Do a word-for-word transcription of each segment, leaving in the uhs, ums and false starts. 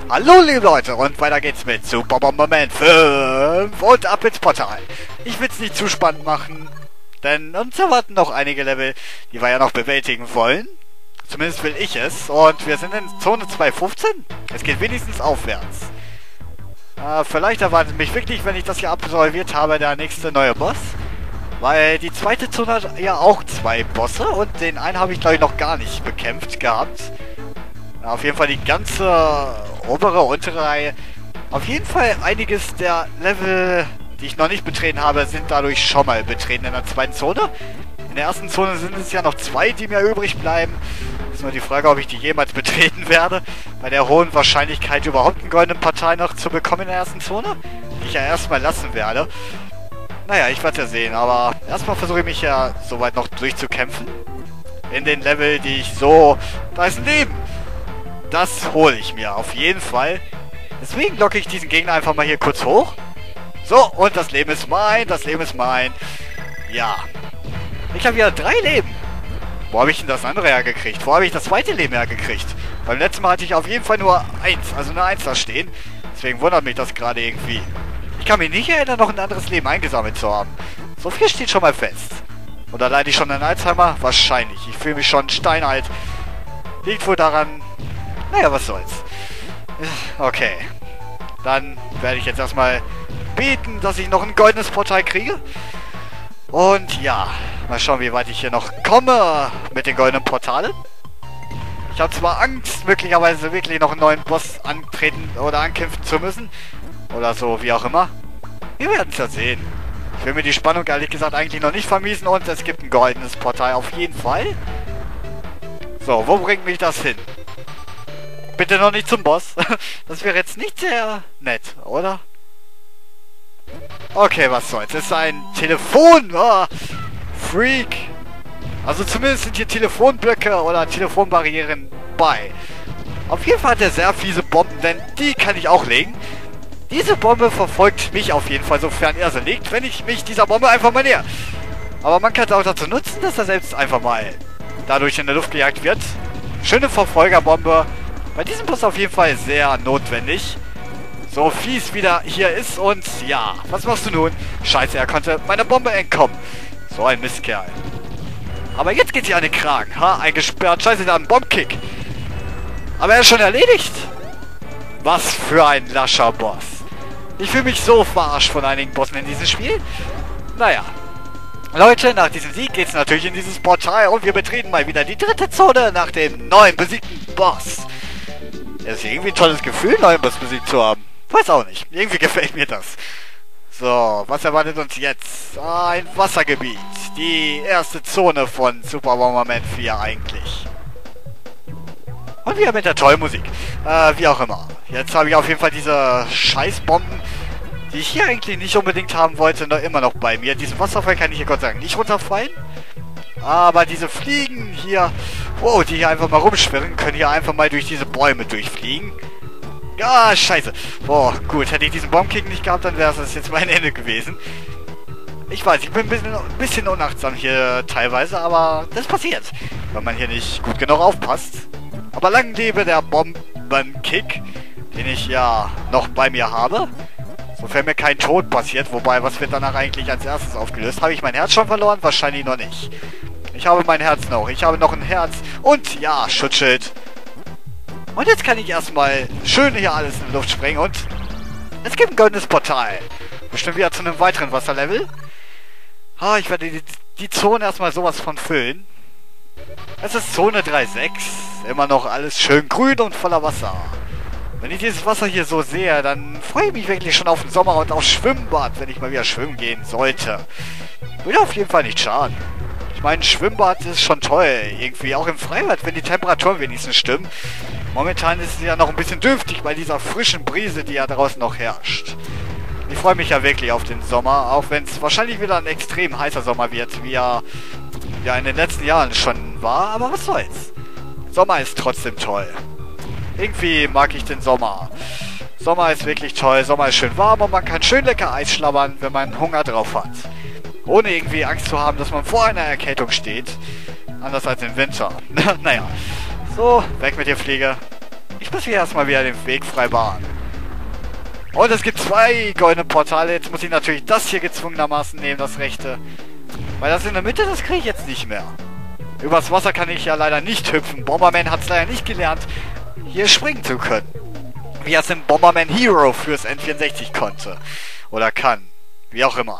Hallo liebe Leute und weiter geht's mit Super Bomberman fünf und ab ins Portal. Ich will's nicht zu spannend machen, denn uns erwarten noch einige Level, die wir ja noch bewältigen wollen. Zumindest will ich es und wir sind in Zone zwei fünfzehn. Es geht wenigstens aufwärts. Äh, vielleicht erwartet mich wirklich, wenn ich das hier absolviert habe, der nächste neue Boss. Weil die zweite Zone hat ja auch zwei Bosse und den einen habe ich glaube ich noch gar nicht bekämpft gehabt. Auf jeden Fall die ganze obere, untere Reihe. Auf jeden Fall einiges der Level, die ich noch nicht betreten habe, sind dadurch schon mal betreten in der zweiten Zone. In der ersten Zone sind es ja noch zwei, die mir übrig bleiben. Ist nur die Frage, ob ich die jemals betreten werde. Bei der hohen Wahrscheinlichkeit überhaupt einen goldenen Partei noch zu bekommen in der ersten Zone. Die ich ja erstmal lassen werde. Naja, ich werde ja sehen, aber erstmal versuche ich mich ja soweit noch durchzukämpfen. In den Level, die ich so... Da ist ein Leben! Das hole ich mir auf jeden Fall. Deswegen locke ich diesen Gegner einfach mal hier kurz hoch. So, und das Leben ist mein, das Leben ist mein. Ja. Ich habe wieder drei Leben. Wo habe ich denn das andere hergekriegt? Wo habe ich das zweite Leben hergekriegt? Beim letzten Mal hatte ich auf jeden Fall nur eins, also eine Eins da stehen. Deswegen wundert mich das gerade irgendwie. Ich kann mich nicht erinnern, noch ein anderes Leben eingesammelt zu haben. So viel steht schon mal fest. Oder leide ich schon an Alzheimer? Wahrscheinlich. Ich fühle mich schon steinalt. Liegt wohl daran... Naja, was soll's. Okay. Dann werde ich jetzt erstmal beten, dass ich noch ein goldenes Portal kriege. Und ja, mal schauen, wie weit ich hier noch komme mit den goldenen Portalen. Ich habe zwar Angst, möglicherweise wirklich noch einen neuen Boss antreten oder ankämpfen zu müssen. Oder so, wie auch immer. Wir werden es ja sehen. Ich will mir die Spannung ehrlich gesagt eigentlich noch nicht vermiesen und es gibt ein goldenes Portal auf jeden Fall. So, wo bringt mich das hin? Bitte noch nicht zum Boss. Das wäre jetzt nicht sehr nett, oder? Okay, was soll's. Es ist ein Telefon. Oh, Freak. Also zumindest sind hier Telefonblöcke oder Telefonbarrieren bei. Auf jeden Fall hat er sehr fiese Bomben, denn die kann ich auch legen. Diese Bombe verfolgt mich auf jeden Fall, sofern er sie legt, wenn ich mich dieser Bombe einfach mal näher. Aber man kann es auch dazu nutzen, dass er selbst einfach mal dadurch in der Luft gejagt wird. Schöne Verfolgerbombe. Bei diesem Boss auf jeden Fall sehr notwendig. So fies wie der hier ist und ja, was machst du nun? Scheiße, er konnte meiner Bombe entkommen. So ein Mistkerl. Aber jetzt geht sie an den Kragen. Ha, eingesperrt. Scheiße, da ein Bombkick. Aber er ist schon erledigt. Was für ein lascher Boss. Ich fühle mich so verarscht von einigen Bossen in diesem Spiel. Naja. Leute, nach diesem Sieg geht es natürlich in dieses Portal und wir betreten mal wieder die dritte Zone nach dem neuen besiegten Boss. Das ist irgendwie ein tolles Gefühl, einen neuen Boss besiegt zu haben. Weiß auch nicht. Irgendwie gefällt mir das. So, was erwartet uns jetzt? Ah, ein Wassergebiet. Die erste Zone von Super Bomberman vier eigentlich. Und wieder mit der tollen Musik. Äh, wie auch immer. Jetzt habe ich auf jeden Fall diese Scheißbomben, die ich hier eigentlich nicht unbedingt haben wollte, noch immer noch bei mir. Diesen Wasserfall kann ich hier Gott sei Dank nicht runterfallen. Aber diese Fliegen hier, wow, die hier einfach mal rumschwirren, können hier einfach mal durch diese Bäume durchfliegen. Ja, scheiße. Boah, gut, hätte ich diesen Bombkick nicht gehabt, dann wäre es jetzt mein Ende gewesen. Ich weiß, ich bin ein bisschen, ein bisschen unachtsam hier teilweise, aber das passiert, wenn man hier nicht gut genug aufpasst. Aber lang lebe der Bombenkick, den ich ja noch bei mir habe. Sofern mir kein Tod passiert, wobei, was wird danach eigentlich als erstes aufgelöst? Habe ich mein Herz schon verloren? Wahrscheinlich noch nicht. Ich habe mein Herz noch. Ich habe noch ein Herz. Und ja, Schutzschild. Und jetzt kann ich erstmal schön hier alles in die Luft sprengen und es gibt ein goldenes Portal. Bestimmt wieder zu einem weiteren Wasserlevel. Ah, ich werde die, die Zone erstmal sowas von füllen. Es ist Zone drei sechs. Immer noch alles schön grün und voller Wasser. Wenn ich dieses Wasser hier so sehe, dann freue ich mich wirklich schon auf den Sommer und aufs Schwimmbad, wenn ich mal wieder schwimmen gehen sollte. Würde auf jeden Fall nicht schaden. Ich meine, Schwimmbad ist schon toll. Irgendwie auch im Freibad, wenn die Temperaturen wenigstens stimmen. Momentan ist es ja noch ein bisschen dürftig bei dieser frischen Brise, die ja draußen noch herrscht. Ich freue mich ja wirklich auf den Sommer, auch wenn es wahrscheinlich wieder ein extrem heißer Sommer wird, wie er ja in den letzten Jahren schon war. Aber was soll's. Sommer ist trotzdem toll. Irgendwie mag ich den Sommer. Sommer ist wirklich toll, Sommer ist schön warm und man kann schön lecker Eis schlabbern, wenn man Hunger drauf hat. Ohne irgendwie Angst zu haben, dass man vor einer Erkältung steht. Anders als im Winter. Naja. So, weg mit der Fliege. Ich muss hier erstmal wieder den Weg frei bahnen. Und es gibt zwei goldene Portale. Jetzt muss ich natürlich das hier gezwungenermaßen nehmen, das rechte. Weil das in der Mitte, das kriege ich jetzt nicht mehr. Übers Wasser kann ich ja leider nicht hüpfen. Bomberman hat es leider nicht gelernt, hier springen zu können. Wie er es im Bomberman Hero fürs N vierundsechzig konnte. Oder kann. Wie auch immer.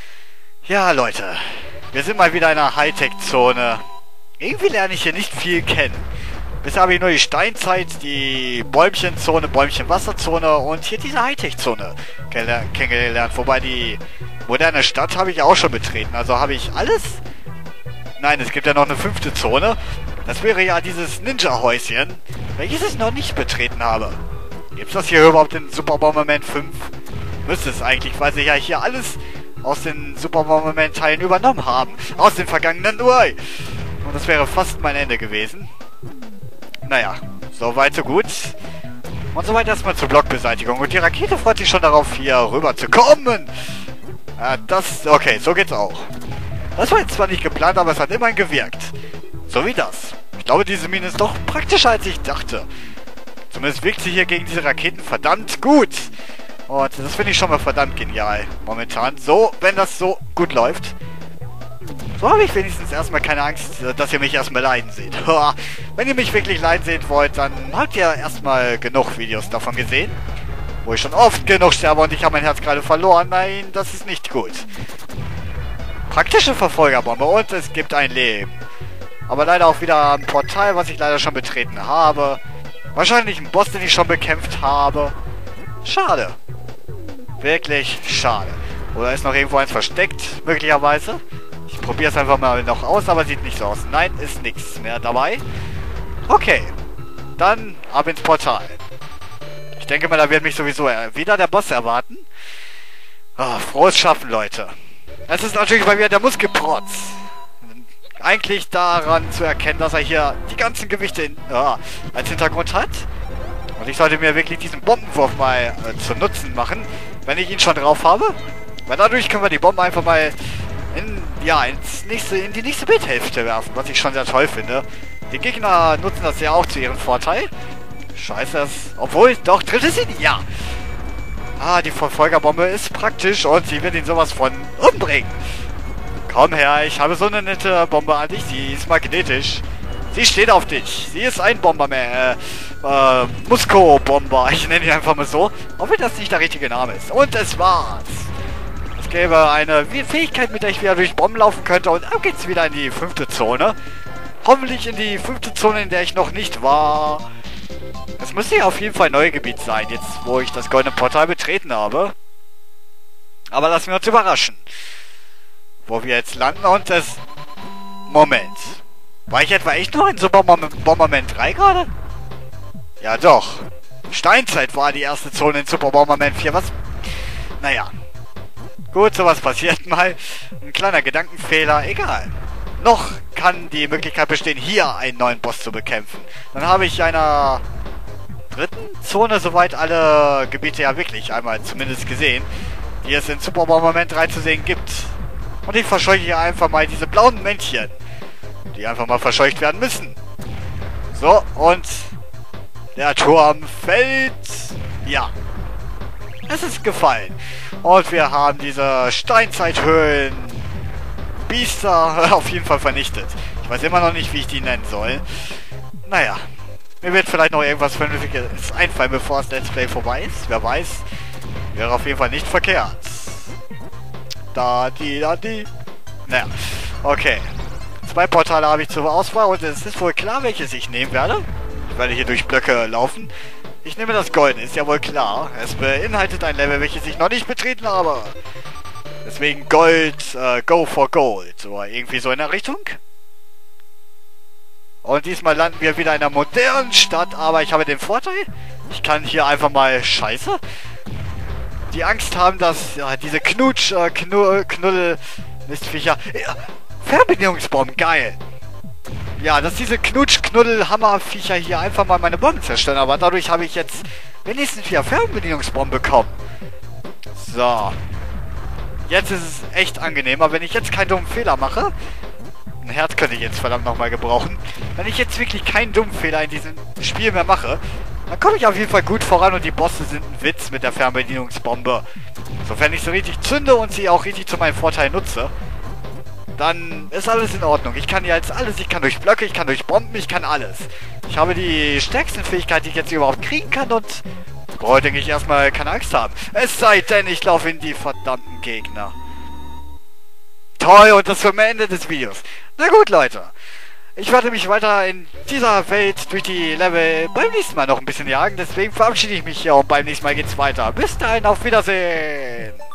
Ja, Leute. Wir sind mal wieder in einer Hightech-Zone. Irgendwie lerne ich hier nicht viel kennen. Bisher habe ich nur die Steinzeit, die Bäumchenzone, Bäumchen-Wasserzone und hier diese Hightech-Zone kennengelernt. Wobei die moderne Stadt habe ich auch schon betreten. Also habe ich alles... Nein, es gibt ja noch eine fünfte Zone. Das wäre ja dieses Ninja-Häuschen, welches ich noch nicht betreten habe. Gibt es das hier überhaupt in Super Bomberman fünf? Müsste es eigentlich, weil sie ja hier alles aus den Super Bomberman-Teilen übernommen haben. Aus den vergangenen Ui. Und das wäre fast mein Ende gewesen. Naja, so weit, so gut. Und soweit erstmal zur Blockbeseitigung. Und die Rakete freut sich schon darauf, hier rüber zu kommen. Ja, das... Okay, so geht's auch. Das war jetzt zwar nicht geplant, aber es hat immerhin gewirkt. So wie das. Ich glaube, diese Mine ist doch praktischer, als ich dachte. Zumindest wirkt sie hier gegen diese Raketen verdammt gut. Und das finde ich schon mal verdammt genial. Momentan. So, wenn das so gut läuft. So habe ich wenigstens erstmal keine Angst, dass ihr mich erstmal leiden seht. Wenn ihr mich wirklich leiden sehen wollt, dann habt ihr erstmal genug Videos davon gesehen. Wo ich schon oft genug sterbe und ich habe mein Herz gerade verloren. Nein, das ist nicht gut. Praktische Verfolgerbombe und es gibt ein Leben. Aber leider auch wieder ein Portal, was ich leider schon betreten habe. Wahrscheinlich ein Boss, den ich schon bekämpft habe. Schade. Wirklich schade. Oder ist noch irgendwo eins versteckt, möglicherweise. Ich probiere es einfach mal noch aus, aber sieht nicht so aus. Nein, ist nichts mehr dabei. Okay. Dann ab ins Portal. Ich denke mal, da wird mich sowieso wieder der Boss erwarten. Oh, frohes Schaffen, Leute. Es ist natürlich bei mir der Muskelprotz. Eigentlich daran zu erkennen, dass er hier die ganzen Gewichte in, ja, als Hintergrund hat. Und ich sollte mir wirklich diesen Bombenwurf mal äh, zu Nutzen machen, wenn ich ihn schon drauf habe. Weil dadurch können wir die Bomben einfach mal in, ja, ins nächste, in die nächste Bildhälfte werfen, was ich schon sehr toll finde. Die Gegner nutzen das ja auch zu ihrem Vorteil. Scheiße, das... Obwohl, doch, dritte sind... Ja. Ah, die Verfolgerbombe ist praktisch und sie wird ihn sowas von umbringen. Komm her, ich habe so eine nette Bombe an dich. Sie ist magnetisch. Sie steht auf dich. Sie ist ein Bomberman. Äh, äh, Musko-Bomber. Ich nenne ihn einfach mal so. Auch wenn das nicht der richtige Name ist. Und es war's. Es gäbe eine Fähigkeit, mit der ich wieder durch Bomben laufen könnte. Und ab geht's wieder in die fünfte Zone. Hoffentlich in die fünfte Zone, in der ich noch nicht war. Es müsste ja auf jeden Fall ein neues Gebiet sein, jetzt wo ich das goldene Portal betreten habe. Aber lassen wir uns überraschen. Wo wir jetzt landen und es... Moment. War ich etwa echt noch in Super Bomberman drei gerade? Ja doch. Steinzeit war die erste Zone in Super Bomberman vier. Was? Naja. Gut, sowas passiert mal. Ein kleiner Gedankenfehler. Egal. Noch kann die Möglichkeit bestehen, hier einen neuen Boss zu bekämpfen. Dann habe ich einer dritten Zone soweit alle Gebiete ja wirklich einmal zumindest gesehen, die es in Super Bomberman drei zu sehen gibt. Und ich verscheuche hier einfach mal diese blauen Männchen, die einfach mal verscheucht werden müssen. So, und der Turm fällt. Ja. Es ist gefallen. Und wir haben diese Steinzeithöhlen Biester auf jeden Fall vernichtet. Ich weiß immer noch nicht, wie ich die nennen soll. Naja. Mir wird vielleicht noch irgendwas Vernünftiges einfallen, bevor das Let's Play vorbei ist. Wer weiß. Wäre auf jeden Fall nicht verkehrt. Da, die, da, die. Naja. Okay. Zwei Portale habe ich zur Auswahl und es ist wohl klar, welches ich nehmen werde. Ich werde hier durch Blöcke laufen. Ich nehme das Goldene, ist ja wohl klar. Es beinhaltet ein Level, welches ich noch nicht betreten habe. Deswegen Gold, äh, Go for Gold. Oder irgendwie so in der Richtung. Und diesmal landen wir wieder in einer modernen Stadt, aber ich habe den Vorteil, ich kann hier einfach mal Scheiße. Die Angst haben, dass ja, diese Knutsch, äh, Knull, Knuddel, Mistviecher. Ja, Fernbedienungsbomben, geil. Ja, dass diese Knutsch, Knuddel, Hammerviecher hier einfach mal meine Bomben zerstören, aber dadurch habe ich jetzt wenigstens wieder Fernbedienungsbomben bekommen. So. Jetzt ist es echt angenehmer, wenn ich jetzt keinen dummen Fehler mache. Ein Herz könnte ich jetzt verdammt nochmal gebrauchen. Wenn ich jetzt wirklich keinen dummen Fehler in diesem Spiel mehr mache, dann komme ich auf jeden Fall gut voran und die Bosse sind ein Witz mit der Fernbedienungsbombe. Sofern ich sie richtig zünde und sie auch richtig zu meinem Vorteil nutze, dann ist alles in Ordnung. Ich kann jetzt alles, ich kann durch Blöcke, ich kann durch Bomben, ich kann alles. Ich habe die stärksten Fähigkeiten, die ich jetzt überhaupt kriegen kann und brauche, denke ich, erstmal keine Angst haben. Es sei denn, ich laufe in die verdammten Gegner. Toll, und das zum Ende des Videos. Na gut, Leute. Ich werde mich weiter in dieser Welt durch die Level beim nächsten Mal noch ein bisschen jagen. Deswegen verabschiede ich mich hier und beim nächsten Mal geht's weiter. Bis dahin, auf Wiedersehen.